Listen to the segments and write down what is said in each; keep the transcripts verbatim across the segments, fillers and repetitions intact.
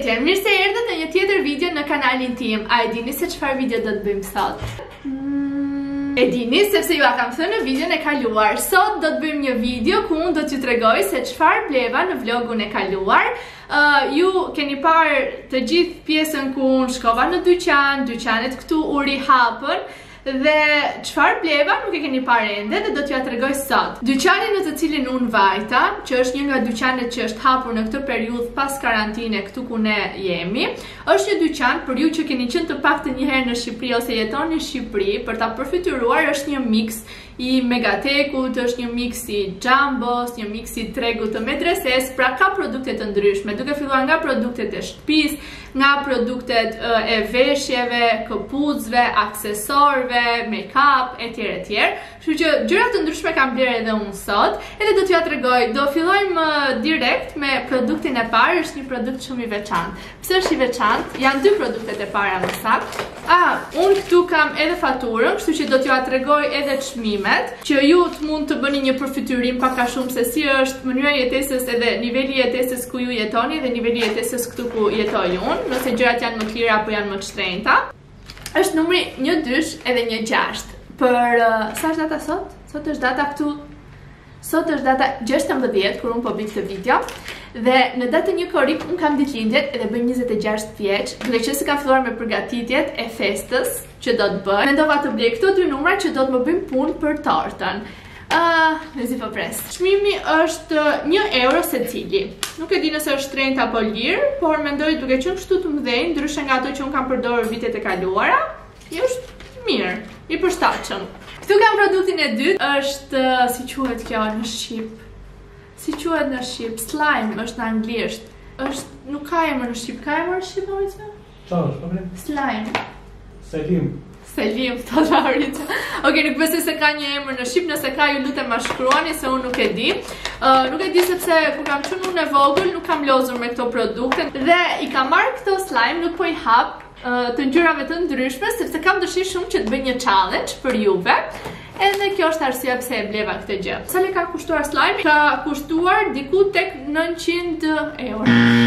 Përshëndetje, mirë se erdhët në një tjetër video në kanalin tim. A e dini se çfarë video do të bëjmë sot? Mm, e dini sepse ju a kam thënë në videon e kaluar. Sot do të bëjmë një video ku unë do t'ju tregoj se çfarë bleva në vlogun e kaluar. Uh, ju keni parë të gjithë pjesën ku unë shkova në dyqan, dyqanet këtu u rihapën. Dhe çfarë bleva nuk e keni parë ende dhe do t'ju tregoj sot. Dyqani në të cilin unë vajta, që është një nga dyqanet që është hapur në këtë periudhë pas karantine këtu ku ne jemi, është një dyqan për ju që keni qenë të paktën një herë në Shqipëri ose jetoni në Shqipëri, për ta përfituar është një mix i Megatekut, është një mix i Jambos, një mix i tregut të medreses, pra ka produkte të ndryshme, duke filluar nga produktet e shtëpisë, nga produktet e veshjeve, këpucëve, aksesorëve, make-up, etj etj. Kështu që gjëra të ndryshme kam blerë edhe unë sot, edhe do t'ju tregoj. Do fillojmë direkt me produktin e parë, është një produkt shumë i veçantë. Pse është i veçantë? Janë dy produktet e para më saktë. Ah, unë këtu kam edhe faturën, kështu që do t'ju tregoj edhe çmimet, që ju të mund të bëni një përfiturim pak a shumë se si është mënyra jetesës edhe niveli i jetesës ku ju jetoni dhe niveli i jetesës këtu ku jetoj unë, nëse gjërat janë më të lira apo janë më të shtrenjta. Është numri një dysh edhe një gjashtë. Për uh, sa është data sot? Sot është data këtu. Sot është data gjashtëmbëdhjetë kur unë po bëj këtë video. Dhe në datën një korrik unë kam ditëlindjet edhe bëj njëzet e gjashtë vjeç, duke qenë se kam filluar me përgatitjet e festës që do të bëj. Mendova të blej këto dy numra që do të më bëjmë punë për tortën. Uh, Lezi po pres. Çmimi është një euro secili. Nuk e di nëse është shtrenjtë apo lirë, por mendoj duke qenë kështu të mëdhenj, ndryshe nga ato që unë kam përdorur vitet e kaluara, i është mirë, i përshtatshëm. Këtu kam produktin e dytë, është si quhet kjo në shqip? Si quhet në shqip? Slime është në anglisht. Është nuk ka emër në shqip, ka emër në shqip Mauricio? Çfarë është problem? Slime. Selim. Selim, thot Mauricio. Okej, nuk besoj se ka një emër në shqip, nëse ka ju lutem ma shkruani se unë nuk e di. Uh, nuk e di sepse kur kam qenë unë e vogël nuk kam lozur me këto produkte dhe i kam marrë këto slime, nuk po i hap uh, të ngjyrave të ndryshme sepse kam dëshirë shumë që të bëj një challenge për juve. Edhe kjo është arsyeja pse e bleva këtë gjë. Sa le ka kushtuar slime? Ka kushtuar diku tek nëntëqind euro.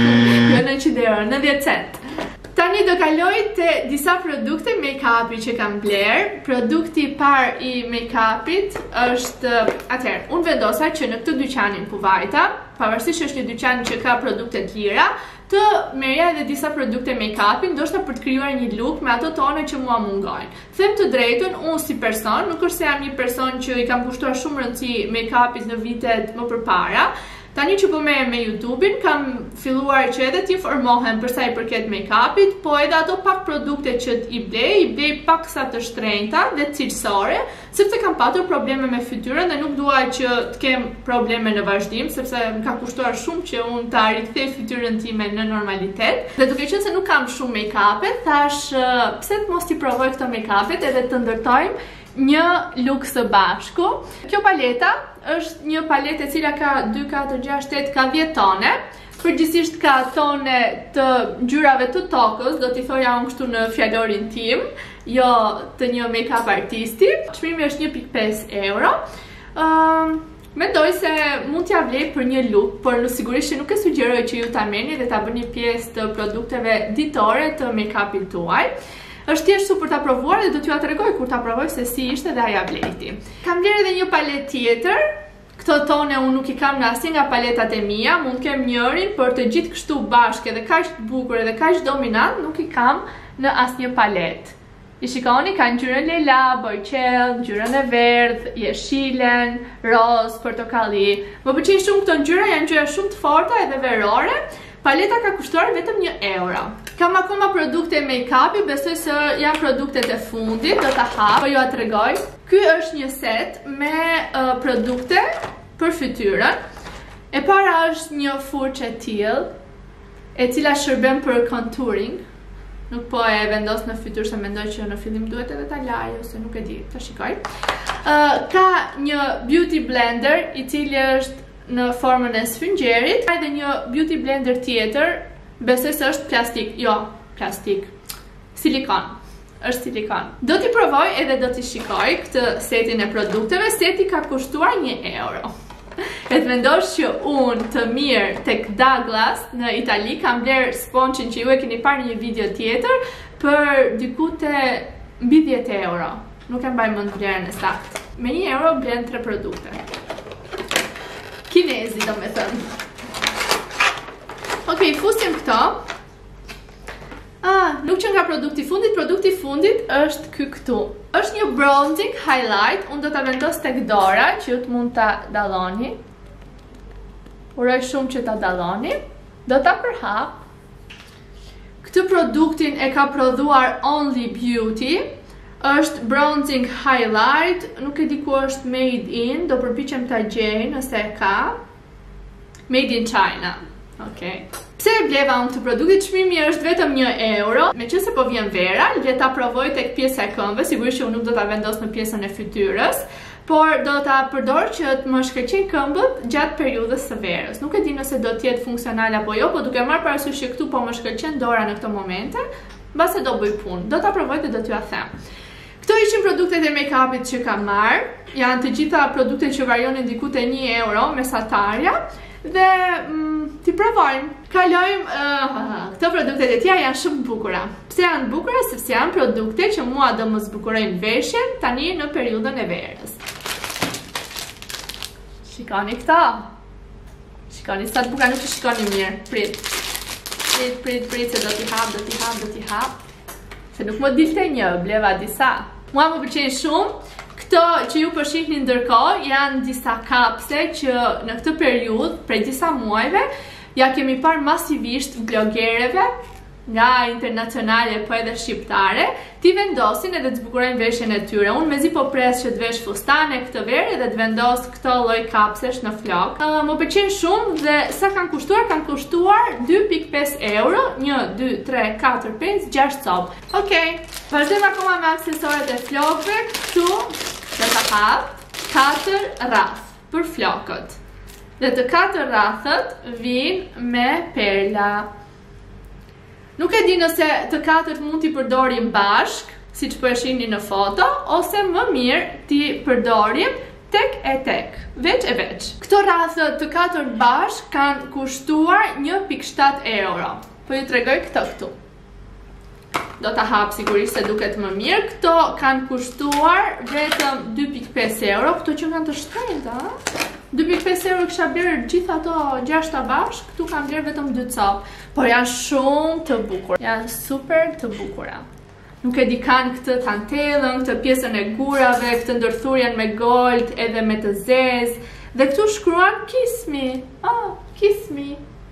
Jo nëntëqind euro, nëntëdhjetë cent. Tani do kaloj te disa produkte make-upi që kam bler. Produkti i parë i make-upit është, atëherë, unë vendosa që në këtë dyqanin ku vajta, pavarësisht që është një dyqan që ka produkte të lira, të merja edhe disa produkte make-upi, ndoshta për të krijuar një look me ato tone që mua mungojnë. Them të drejtën, unë si person, nuk është se jam një person që i kam kushtuar shumë rëndësi make-upit në vitet më përpara. Tani që po merrem me YouTube-in, kam filluar që edhe t'informohem për sa i përket make-upit, po edhe ato pak produkte që i blej, i blej paksa të shtrenjta dhe cilësore, sepse kam patur probleme me fytyrën dhe nuk dua që të kem probleme në vazhdim, sepse më ka kushtuar shumë që unë ta rikthej fytyrën time në normalitet. Dhe duke qenë se nuk kam shumë make-upet, thash pse të mos t'i provoj këto make-upet edhe të ndërtojmë një look së bashku. Kjo paleta është një paletë e cila ka dy, katër, gjashtë, tetë, ka dhjetë tone. Përgjithsisht ka tone të ngjyrave të tokës, do t'i thoja unë kështu në fjalorin tim, jo të një make-up artisti. Çmimi është një pikë pesë euro. Um, Mendoj se mund t'ja blej për një look, por në sigurisht që nuk e sugjeroj që ju ta merrni dhe ta bëni pjesë të produkteve ditore të make-upit tuaj. Është thjesht për ta provuar dhe do t'ju tregoj kur ta provoj se si ishte dhe aja bleti. Kam blerë edhe një palet tjetër. Këto tone unë nuk i kam në asnjë nga paletat e mia, mund kem njërin, por të gjithë kështu bashkë edhe kaq të bukur edhe kaq dominant nuk i kam në asnjë palet. I shikoni, ka ngjyrën lila, bojqell, ngjyrën e verdh, jeshilen, roz, portokalli. Më pëlqejnë shumë këto ngjyra, janë ngjyra shumë të forta edhe verore. Paleta ka kushtuar vetëm një euro. Kam akoma produkte make-upi, besoj se janë produktet e fundit, do ta hap, po ju a tregoj. Ky është një set me uh, produkte për fytyrën. E para është një furçë e tillë, e cila shërben për contouring. Nuk po e vendos në fytyrë se mendoj që në fillim duhet edhe ta laj ose nuk e di, ta shikoj. Uh, ka një beauty blender i cili është në formën e sfungjerit, ka edhe një beauty blender tjetër, besoj se është plastik, jo, plastik, silikon, është silikon. Do t'i provoj edhe do t'i shikoj këtë setin e produkteve, seti ka kushtuar një euro. E të vendosh që unë të mirë tek Douglas në Itali kam bler sponçin që ju e keni parë në një video tjetër për diku te mbi dhjetë euro. Nuk e mbaj mend vlerën e saktë. Me një euro blen tre produkte. Kinezi, do me thënë. Okej, fusim këto. Ah, nuk që nga produkti fundit, produkti fundit është ky këtu. Është një bronzing highlight, unë do ta vendos tek dora që ju të mund ta dalloni. Uroj shumë që ta dalloni. Do ta përhap. Këtë produktin e ka prodhuar Only Beauty. Është bronzing highlight, nuk e di ku është made in, do përpiqem ta gjej nëse e ka. Made in China. Okej. Pse e bleva unë këtë produktit? Çmimi është vetëm një euro. Meqense po vjen vera, le ta provoj tek pjesa e këmbëve, sigurisht që unë nuk do ta vendos në pjesën e fytyrës, por do ta përdor që të më shkëlqejnë këmbët gjatë periudhës së verës. Nuk e di nëse do të jetë funksional apo jo, por duke marrë parasysh që këtu po më shkëlqen dora në këtë momente, mbase do bëj punë. Do ta provoj dhe do t'ju a them. Këto ishin produktet e make-upit që kam marrë. Janë të gjitha produktet që varionin diku te një euro mesatarja dhe mm, ti provojmë. Kalojmë, uh, këto produktet e tjera janë shumë bukura. Pse janë bukura? Sepse janë produkte që mua do më zbukurojnë veshjen tani në periudhën e verës. Shikoni këto. Shikoni sa të bukura, nuk i shikoni mirë. Prit. Prit, prit, prit, se do t'i hap, do t'i hap, do t'i hap. Se nuk më dilte një, bleva disa. Mua më pëlqejnë shumë. Këto që ju po shihni ndërkohë janë disa kapse që në këtë periudhë, prej disa muajve, ja kemi parë masivisht blogereve nga internacionale po edhe shqiptare, ti vendosin edhe të zbukurojnë veshjen e tyre. Unë mezi po pres që të vesh fustane këtë verë edhe të vendos këto lloj kapsesh në flok. Uh, më pëlqejnë shumë dhe sa kanë kushtuar? Kanë kushtuar dy pikë pesë euro, një, dy, tre, katër, pesë, gjashtë copë. Okej, vazhdojmë akoma me aksesoret e flokëve. Këtu do ta hap katër rrath për flokët. Dhe të katër rrathët vinë me perla. Nuk e di nëse të katërt mund t'i përdorim bashk, si që po e shihni në foto, ose më mirë t'i përdorim tek e tek, veç e veç. Këto rrathët të katërt bashk kanë kushtuar një pikë shtatë euro. Po ju tregoj këto këtu. Do ta hap sigurisht se duket më mirë. Këto kanë kushtuar vetëm dy pikë pesë euro, këto që kanë të shtrenjta, a? dy pikë pesë euro kisha bler gjithë ato gjashta bashk, këtu kam bler vetëm dy copë, por janë shumë të bukura. Janë super të bukura. Nuk e di kanë këtë tantellën, këtë pjesën e gurave, këtë ndërthurjen me gold edhe me të zezë, dhe këtu shkruan kiss me. Oh, kiss me.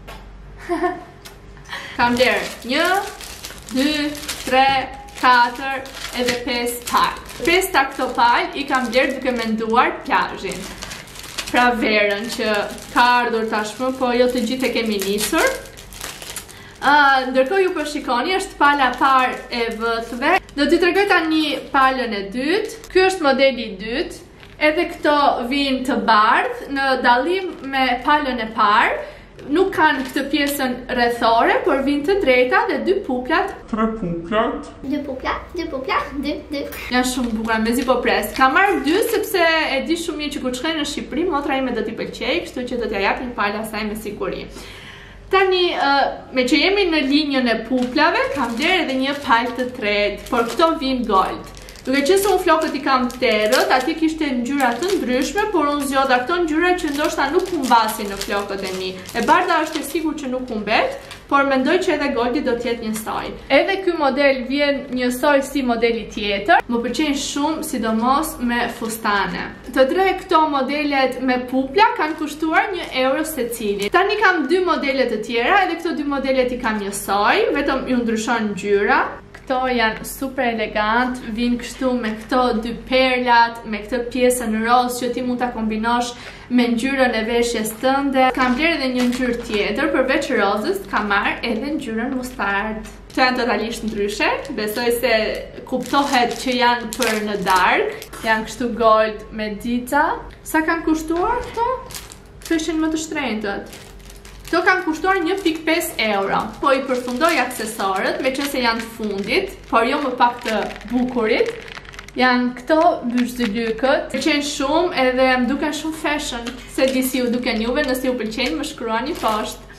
Kam bler një, dy, tre, katër edhe pesë palë. Pesta këto palë i kam bler duke menduar plazhin. Pra verën që ka ardhur tashmë, po jo të gjithë e kemi nisur. Uh, ndërkohë ju po shikoni, është pala parë e vëthve. Do t'i tregoj tani palën e dytë. Ky është modeli i dytë. Edhe këto vinë të bardhë, në dallim me palën e parë. Nuk kanë këtë pjesën rrethore, por vinë të drejta dhe dy puplat. Tre puplat. Dy puplat, dy puplat, dy, dy. Janë shumë bukura, mezi po pres. Kam marrë dy sepse e di shumë mirë që kur shkoj në Shqipëri, motra ime do t'i pëlqej, kështu që do t'ja jap një palë asaj me siguri. Tani, uh, me që jemi në linjën e puplave, kam bler edhe një palë të tretë, por këto vinë gold. Duke që se unë flokët i kam terët, ati kishte ngjyra të ndryshme, por unë zgjoda këto ngjyra që ndoshta nuk humbasin në flokët e mi. E bardha është e sigurt që nuk humbet, por mendoj që edhe goldi do t'jetë njësoj. Edhe ky model vjen njësoj si modeli tjetër. Më pëlqejnë shumë, sidomos me fustane. Të tre këto modelet me pupla kanë kushtuar një euro secili. Tani kam dy modele të tjera, edhe këto dy modelet i kam njësoj, vetëm ju ndryshon ngjyra. Këto janë super elegant, vinë kështu me këto dy perlat, me këtë pjesën roz që ti mund ta kombinosh me ngjyrën e veshjes tënde. Kam bler edhe një ngjyrë tjetër, përveç rozës, kam marrë edhe ngjyrën mustard. Këto janë totalisht ndryshe, besoj se kuptohet që janë për në dark. Janë kështu gold me dica. Sa kanë kushtuar këto? Këto ishin më të shtrenjtët. Këto kanë kushtuar një pikë pesë euro. Po i përfundoj aksesorët, me qëse janë të fundit, por jo më pak të bukurit. Janë këto byshzylykët. Më pëlqejnë shumë edhe më duken shumë fashion. Se di si ju duken juve, nëse ju pëlqejnë më shkruani poshtë.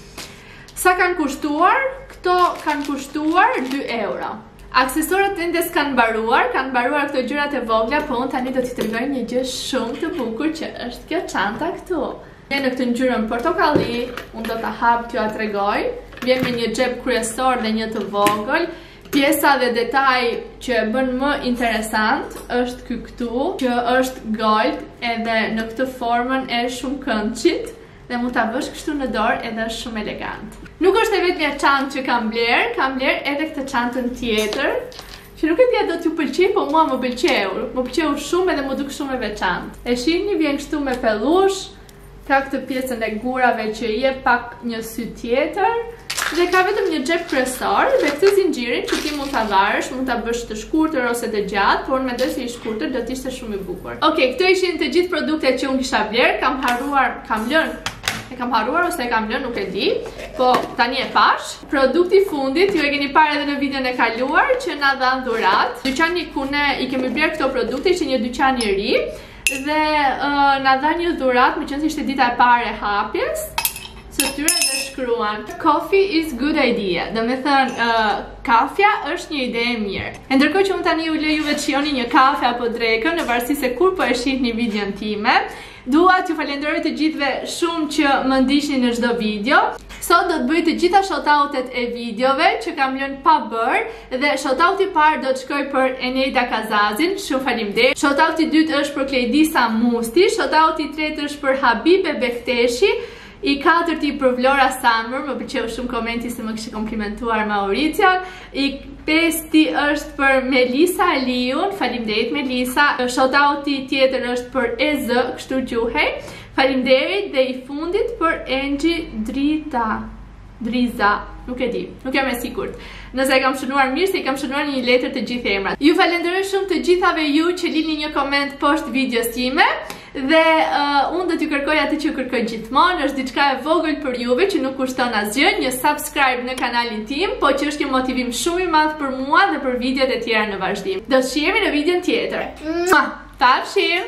Sa kanë kushtuar? Këto kanë kushtuar dy euro. Aksesorët ende s'kanë mbaruar, kanë mbaruar këto gjërat e vogla, po unë tani do t'i tregoj një gjë shumë të bukur që është kjo çanta këtu. Vjen në këtë ngjyrën portokalli, unë do ta hap t'ju a tregoj. Vjen me një xhep kryesor dhe një të vogël. Pjesa dhe detaj që e bën më interesant është ky këtu, që është gold edhe në këtë formën e shumë këndshit dhe mund ta vësh kështu në dorë edhe është shumë elegant. Nuk është e vetmja çantë që kam bler, kam bler edhe këtë çantën tjetër, që nuk e di a do t'ju pëlqej, po mua më pëlqeu. Më pëlqeu shumë edhe më duk shumë e veçantë. E shihni, vjen kështu me pellush, ka këtë pjesën e gurave që i jep pak një sy tjetër dhe ka vetëm një xhep kryesor dhe këtë zinxhirin që ti mund ta varësh, mund ta bësh të shkurtër ose të gjatë, por mendoj se i shkurtër do të ishte shumë i bukur. Okej, këto ishin të gjithë produktet që unë kisha bler, kam harruar, kam lënë E kam harruar ose e kam lënë, nuk e di, po tani e pash. Produkti i fundit, ju e keni parë edhe në videon e kaluar që na dhan dhurat. Dyqani ku ne i kemi bler këto produkte, ishte një dyqan i ri dhe uh, na dha një dhurat, meqense ishte dita e parë e hapjes. Së tyre dhe shkruan Coffee is good idea. Do me thënë, uh, kafja është një ide e mirë. E ndërkohë që unë tani u lë juve të shihoni një kafe apo drekën, në varësi se kur po e shihni videon time, dua t'ju falenderoj të gjithëve shumë që më ndiqni në çdo video. Sot do të bëj të gjitha shoutoutet e videove që kam lënë pa bërë dhe shoutouti i parë do të shkoj për Eneida Kazazin, shumë faleminderit. Shoutouti i dytë është për Klejdisa Musti, shoutouti i tretë është për Habibe Bekteshi, i katërti për Vlora Samër, më pëlqeu shumë komenti se më kishte komplimentuar Mauricion. I pesti është për Melisa Aliun, faleminderit Melisa. Shoutouti tjetër është për E Z, kështu quhej. Faleminderit dhe i fundit për Enxhi Drita. Driza, nuk e di, nuk jam e sigurt. Nëse e kam shënuar mirë, se i kam shënuar një letër të gjithë emrat. Ju falenderoj shumë të gjithave ju që lini një koment poshtë videos time dhe uh, unë do t'ju kërkoj atë që ju kërkoj gjithmonë, është diçka e vogël për juve që nuk kushton asgjë, një subscribe në kanalin tim, po që është një motivim shumë i madh për mua dhe për videot e tjera në vazhdim. Do të shihemi në videon tjetër. Pafshim!